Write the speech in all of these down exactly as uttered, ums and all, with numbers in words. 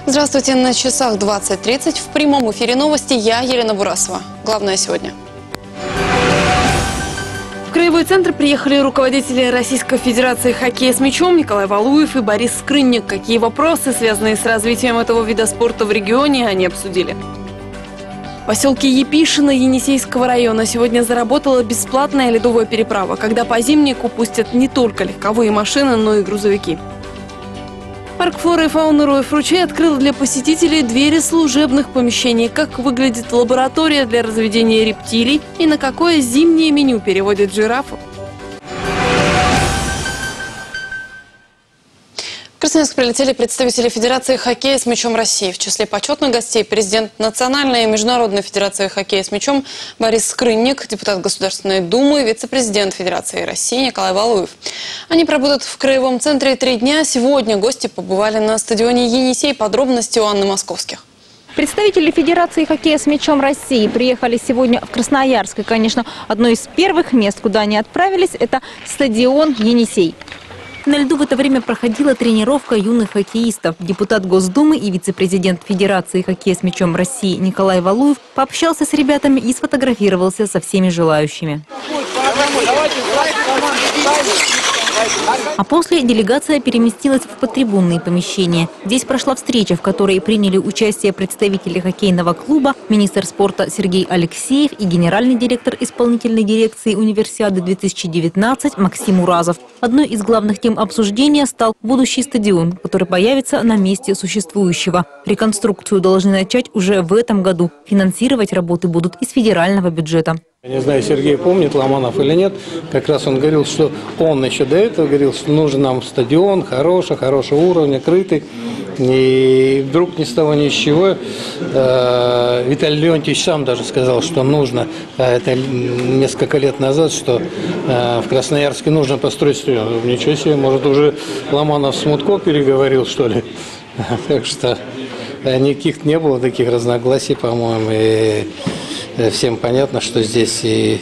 Здравствуйте, на часах двадцать тридцать. В прямом эфире новости. Я Елена Бурасова. Главное сегодня. В Краевой центр приехали руководители Российской Федерации хоккея с мячом Николай Валуев и Борис Скрынник. Какие вопросы, связанные с развитием этого вида спорта в регионе, они обсудили. В поселке Епишино Енисейского района сегодня заработала бесплатная ледовая переправа, когда по зимнику пустят не только легковые машины, но и грузовики. Парк флоры и фауны Роев-Ручей открыл для посетителей двери служебных помещений. Как выглядит лаборатория для разведения рептилий и на какое зимнее меню переводят жирафов. В Красноярск прилетели представители Федерации хоккея с мячом России. В числе почетных гостей президент Национальной и Международной Федерации хоккея с мячом Борис Скрынник, депутат Государственной Думы, вице-президент Федерации России Николай Валуев. Они пробудут в Краевом центре три дня. Сегодня гости побывали на стадионе «Енисей». Подробности у Анны Московских. Представители Федерации хоккея с мячом России приехали сегодня в Красноярск. И, конечно, одно из первых мест, куда они отправились, это стадион «Енисей». На льду в это время проходила тренировка юных хоккеистов. Депутат Госдумы и вице-президент Федерации хоккея с мячом России Николай Валуев пообщался с ребятами и сфотографировался со всеми желающими. А после делегация переместилась в подтрибунные помещения. Здесь прошла встреча, в которой приняли участие представители хоккейного клуба, министр спорта Сергей Алексеев и генеральный директор исполнительной дирекции Универсиады две тысячи девятнадцать Максим Уразов. Одной из главных тем обсуждения стал будущий стадион, который появится на месте существующего. Реконструкцию должны начать уже в этом году. Финансировать работы будут из федерального бюджета. Я не знаю, Сергей помнит Ломанов или нет, как раз он говорил, что он еще до этого говорил, что нужен нам стадион хороший, хорошего уровня, крытый. И вдруг ни с того ни с чего э, Виталий Леонтьевич сам даже сказал, что нужно, э, это несколько лет назад, что э, в Красноярске нужно построить стадион. Ничего себе, может уже Ломанов с Мутко переговорил, что ли. Так что никаких не было таких разногласий, по-моему, и всем понятно, что здесь и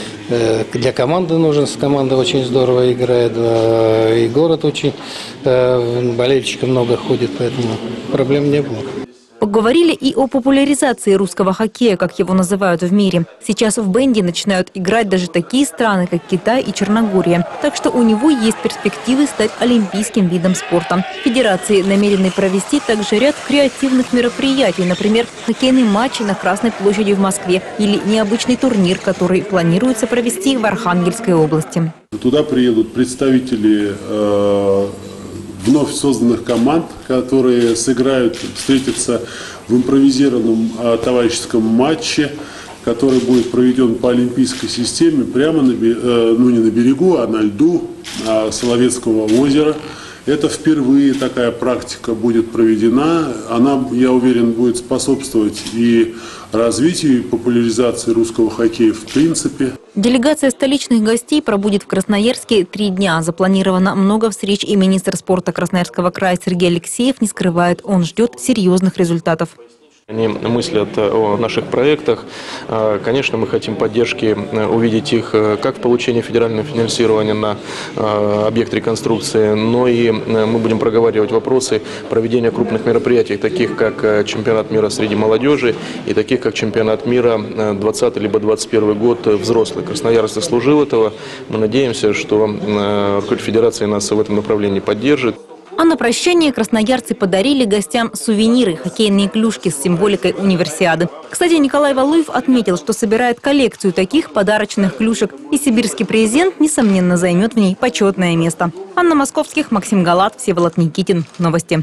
для команды нужен, команда очень здорово играет, и город очень, болельщиков много ходит, поэтому проблем не было. Поговорили и о популяризации русского хоккея, как его называют в мире. Сейчас в бенде начинают играть даже такие страны, как Китай и Черногория. Так что у него есть перспективы стать олимпийским видом спорта. Федерации намерены провести также ряд креативных мероприятий. Например, хоккейный матч на Красной площади в Москве или необычный турнир, который планируется провести в Архангельской области. Туда приедут представители э вновь созданных команд, которые сыграют, встретятся в импровизированном а, товарищеском матче, который будет проведен по олимпийской системе прямо на, э, ну не на берегу, а на льду а, Соловецкого озера. Это впервые такая практика будет проведена. Она, я уверен, будет способствовать и развитию, и популяризации русского хоккея в принципе. Делегация столичных гостей пробудет в Красноярске три дня. Запланировано много встреч, и министр спорта Красноярского края Сергей Алексеев не скрывает, он ждет серьезных результатов. Они мыслят о наших проектах. Конечно, мы хотим поддержки, увидеть их как в получении федерального финансирования на объект реконструкции, но и мы будем проговаривать вопросы проведения крупных мероприятий, таких как чемпионат мира среди молодежи и таких как чемпионат мира двадцатый либо двадцать первый год взрослый. Красноярск заслужил этого. Мы надеемся, что руководитель федерации нас в этом направлении поддержит. А на прощание красноярцы подарили гостям сувениры – хоккейные клюшки с символикой универсиады. Кстати, Николай Валуев отметил, что собирает коллекцию таких подарочных клюшек. И сибирский президент, несомненно, займет в ней почетное место. Анна Московских, Максим Галат, Всеволод Никитин. Новости.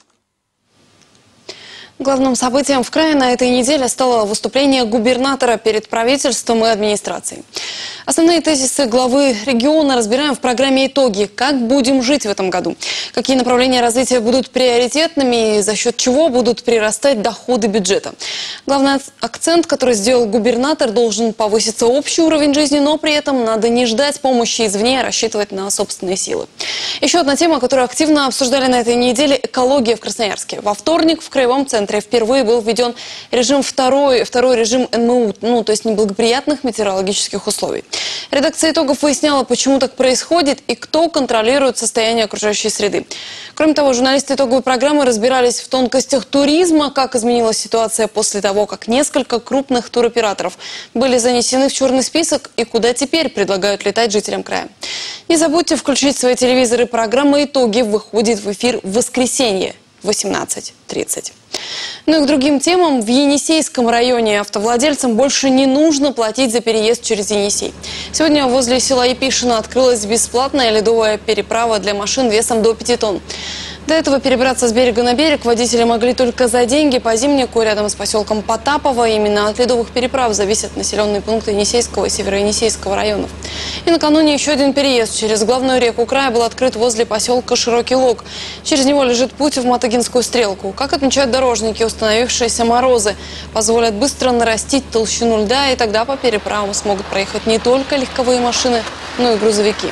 Главным событием в крае на этой неделе стало выступление губернатора перед правительством и администрацией. Основные тезисы главы региона разбираем в программе «Итоги». Как будем жить в этом году? Какие направления развития будут приоритетными и за счет чего будут прирастать доходы бюджета? Главный акцент, который сделал губернатор, должен повыситься общий уровень жизни, но при этом надо не ждать помощи извне, а рассчитывать на собственные силы. Еще одна тема, которую активно обсуждали на этой неделе – экология в Красноярске. Во вторник в Краевом центре впервые был введен режим второй, второй режим эн мэ у, ну, то есть неблагоприятных метеорологических условий. Редакция «Итогов» выясняла, почему так происходит и кто контролирует состояние окружающей среды. Кроме того, журналисты итоговой программы разбирались в тонкостях туризма, как изменилась ситуация после того, как несколько крупных туроператоров были занесены в черный список и куда теперь предлагают летать жителям края. Не забудьте включить свои телевизоры. Программа «Итоги» выходит в эфир в воскресенье в восемнадцать тридцать. Ну и к другим темам. В Енисейском районе автовладельцам больше не нужно платить за переезд через Енисей. Сегодня возле села Епишино открылась бесплатная ледовая переправа для машин весом до пяти тонн. До этого перебраться с берега на берег водители могли только за деньги по зимнику рядом с поселком Потапово. Именно от ледовых переправ зависят населенные пункты Енисейского и Северо-Енисейского районов. И накануне еще один переезд через главную реку края был открыт возле поселка Широкий Лог. Через него лежит путь в Мотыгинскую стрелку. Как отмечают дорожники, установившиеся морозы позволят быстро нарастить толщину льда, и тогда по переправам смогут проехать не только легковые машины, но и грузовики.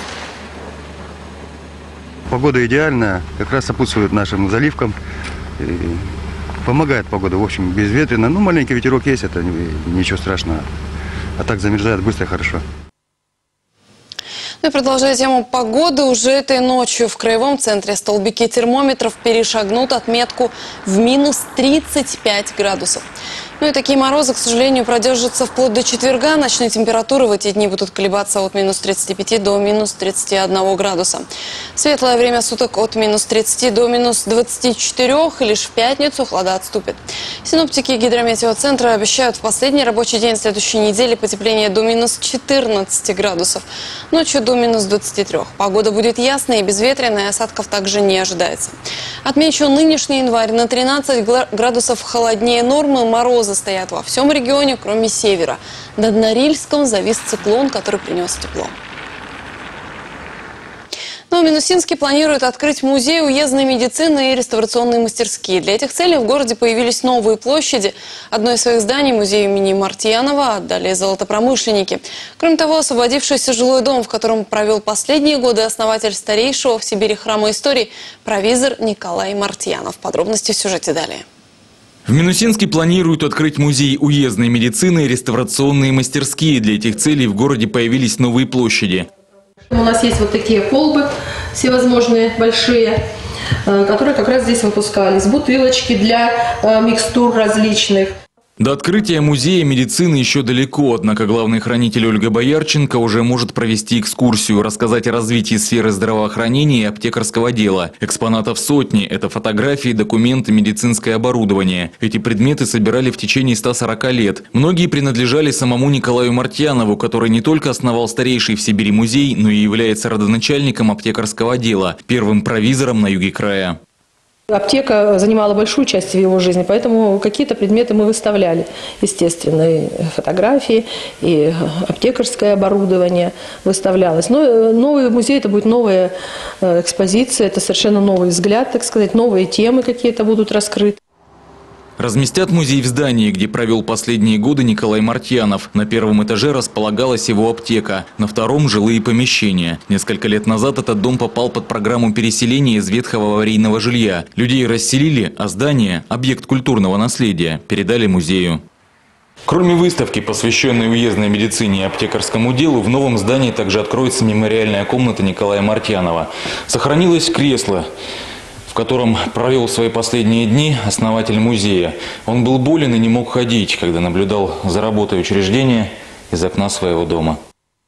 Погода идеальная, как раз сопутствует нашим заливкам. И помогает погода, в общем, безветренно. Ну, маленький ветерок есть, это ничего страшного. А так замерзает быстро и хорошо. Ну и продолжая тему погоды, уже этой ночью в краевом центре столбики термометров перешагнут отметку в минус тридцать пять градусов. Ну и такие морозы, к сожалению, продержатся вплоть до четверга. Ночные температуры в эти дни будут колебаться от минус тридцати пяти до минус тридцати одного градуса. Светлое время суток от минус тридцати до минус двадцати четырёх, и лишь в пятницу холода отступят. Синоптики гидрометеоцентра обещают в последний рабочий день следующей недели потепление до минус четырнадцати градусов. Ночью до минус двадцати трёх. Погода будет ясной и безветренной, осадков также не ожидается. Отмечу, нынешний январь на тринадцать градусов холоднее нормы. Морозы стоят во всем регионе, кроме севера. Над Норильском завис циклон, который принес тепло. Но Минусинский планирует открыть музей уездной медицины и реставрационные мастерские. Для этих целей в городе появились новые площади. Одно из своих зданий, музей имени Мартьянова, отдали золотопромышленники. Кроме того, освободившийся жилой дом, в котором провел последние годы основатель старейшего в Сибири храма истории, провизор Николай Мартьянов. Подробности в сюжете далее. В Минусинске планируют открыть музей уездной медицины и реставрационные мастерские. Для этих целей в городе появились новые площади. У нас есть вот такие колбы всевозможные, большие, которые как раз здесь выпускались. Бутылочки для микстур различных. До открытия музея медицины еще далеко, однако главный хранитель Ольга Боярченко уже может провести экскурсию, рассказать о развитии сферы здравоохранения и аптекарского дела. Экспонатов сотни – это фотографии, документы, медицинское оборудование. Эти предметы собирали в течение ста сорока лет. Многие принадлежали самому Николаю Мартьянову, который не только основал старейший в Сибири музей, но и является родоначальником аптекарского дела, первым провизором на юге края. Аптека занимала большую часть в его жизни, поэтому какие-то предметы мы выставляли. Естественно, и фотографии, и аптекарское оборудование выставлялось. Но новый музей – это будет новая экспозиция, это совершенно новый взгляд, так сказать, новые темы какие-то будут раскрыты. Разместят музей в здании, где провел последние годы Николай Мартьянов. На первом этаже располагалась его аптека, на втором – жилые помещения. Несколько лет назад этот дом попал под программу переселения из ветхого аварийного жилья. Людей расселили, а здание – объект культурного наследия – передали музею. Кроме выставки, посвященной уездной медицине и аптекарскому делу, в новом здании также откроется мемориальная комната Николая Мартьянова. Сохранилось кресло, в котором провел свои последние дни основатель музея. Он был болен и не мог ходить, когда наблюдал за работой учреждения из окна своего дома.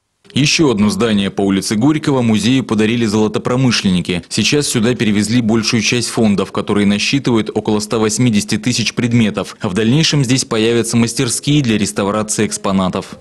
Еще одно здание по улице Горького музею подарили золотопромышленники. Сейчас сюда перевезли большую часть фондов, которые насчитывают около ста восьмидесяти тысяч предметов. А в дальнейшем здесь появятся мастерские для реставрации экспонатов.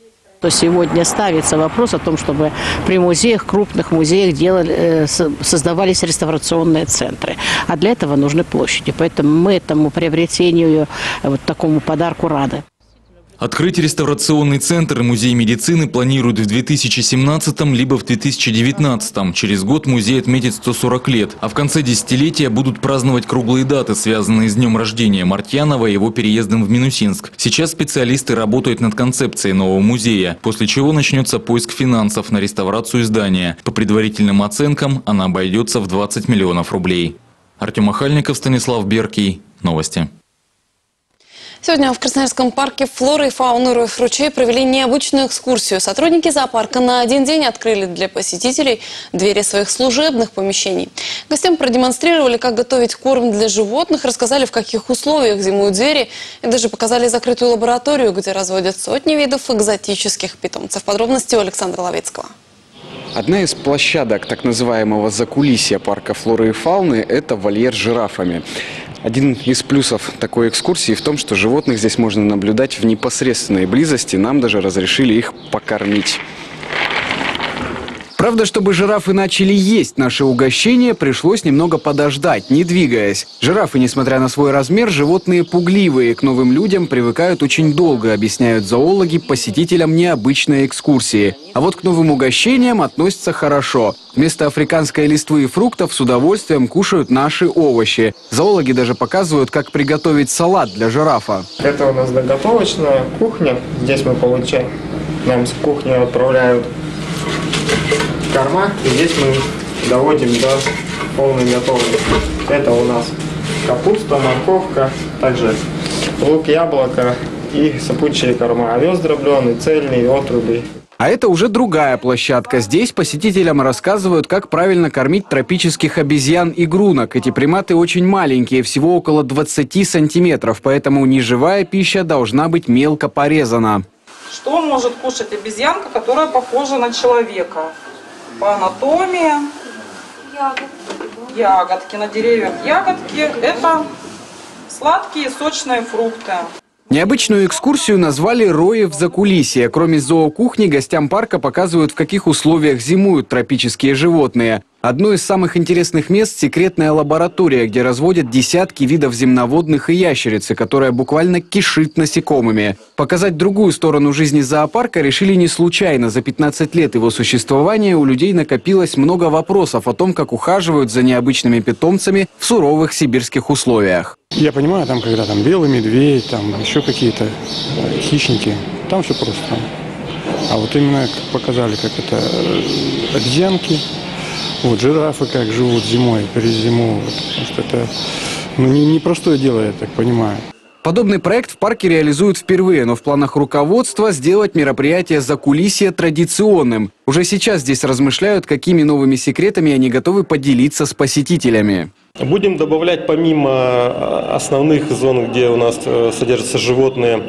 Сегодня ставится вопрос о том, чтобы при музеях, крупных музеях делали, создавались реставрационные центры. А для этого нужны площади. Поэтому мы этому приобретению, вот такому подарку рады. Открыть реставрационный центр и музей медицины планируют в две тысячи семнадцатом либо в две тысячи девятнадцатом. Через год музей отметит сто сорок лет. А в конце десятилетия будут праздновать круглые даты, связанные с днем рождения Мартьянова и его переездом в Минусинск. Сейчас специалисты работают над концепцией нового музея, после чего начнется поиск финансов на реставрацию здания. По предварительным оценкам она обойдется в двадцать миллионов рублей. Артем Охальников, Станислав Беркий. Новости. Сегодня в Красноярском парке флоры и фауны Роев ручей провели необычную экскурсию. Сотрудники зоопарка на один день открыли для посетителей двери своих служебных помещений. Гостям продемонстрировали, как готовить корм для животных, рассказали, в каких условиях зимуют звери, и даже показали закрытую лабораторию, где разводят сотни видов экзотических питомцев. Подробности у Александра Ловецкого. Одна из площадок так называемого закулисья парка флоры и фауны – это вольер с жирафами. Один из плюсов такой экскурсии в том, что животных здесь можно наблюдать в непосредственной близости. Нам даже разрешили их покормить. Правда, чтобы жирафы начали есть наше угощение, пришлось немного подождать, не двигаясь. Жирафы, несмотря на свой размер, животные пугливые, к новым людям привыкают очень долго, объясняют зоологи посетителям необычной экскурсии. А вот к новым угощениям относятся хорошо. Вместо африканской листвы и фруктов с удовольствием кушают наши овощи. Зоологи даже показывают, как приготовить салат для жирафа. Это у нас заготовочная кухня. Здесь мы получаем, нам с кухни отправляют корма, и здесь мы доводим до полной готовности. Это у нас капуста, морковка, также лук, яблоко и сыпучие корма. Овес дробленый, цельный, отруби. А это уже другая площадка. Здесь посетителям рассказывают, как правильно кормить тропических обезьян-игрунок. Эти приматы очень маленькие, всего около двадцати сантиметров, поэтому неживая пища должна быть мелко порезана. Что может кушать обезьянка, которая похожа на человека? По анатомии ягодки. ягодки. На деревьях ягодки – это сладкие сочные фрукты. Необычную экскурсию назвали «Роев закулисье». Кроме зоокухни, гостям парка показывают, в каких условиях зимуют тропические животные. Одно из самых интересных мест – секретная лаборатория, где разводят десятки видов земноводных и ящерицы, которая буквально кишит насекомыми. Показать другую сторону жизни зоопарка решили не случайно. За пятнадцать лет его существования у людей накопилось много вопросов о том, как ухаживают за необычными питомцами в суровых сибирских условиях. Я понимаю, там, когда там белый медведь, там еще какие-то хищники, там все просто. А вот именно как показали, как это обезьянки, вот жирафы как живут зимой, перезимовывают. Потому что это ну, не, не простое дело, я так понимаю. Подобный проект в парке реализуют впервые, но в планах руководства сделать мероприятие закулисья традиционным. Уже сейчас здесь размышляют, какими новыми секретами они готовы поделиться с посетителями. Будем добавлять помимо основных зон, где у нас содержатся животные,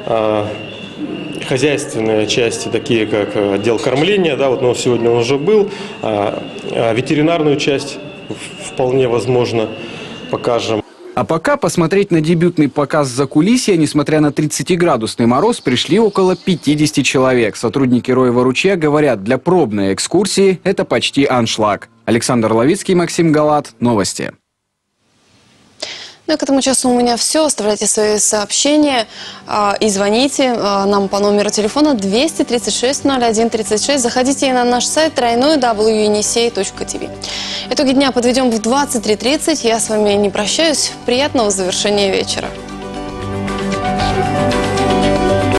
хозяйственные части, такие как отдел кормления, да, вот, но сегодня он уже был, ветеринарную часть вполне возможно покажем. А пока посмотреть на дебютный показ закулисья, несмотря на тридцатиградусный мороз, пришли около пятидесяти человек. Сотрудники Роева ручья говорят, для пробной экскурсии это почти аншлаг. Александр Ловицкий, Максим Галат. Новости. Ну и к этому часу у меня все. Оставляйте свои сообщения э, и звоните э, нам по номеру телефона двести тридцать шесть ноль один тридцать шесть. Заходите и на наш сайт тройной дабл ю енисей точка ти ви. Итоги дня подведем в двадцать три тридцать. Я с вами не прощаюсь. Приятного завершения вечера.